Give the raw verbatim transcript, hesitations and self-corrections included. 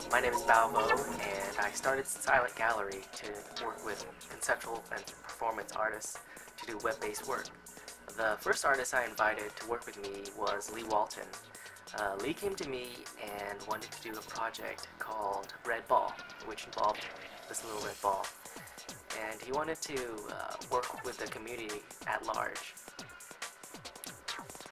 My name is Balvo, and I started Silent Gallery to work with conceptual and performance artists to do web-based work. The first artist I invited to work with me was Lee Walton. Uh, Lee came to me and wanted to do a project called Red Ball, which involved this little red ball. And he wanted to uh, work with the community at large.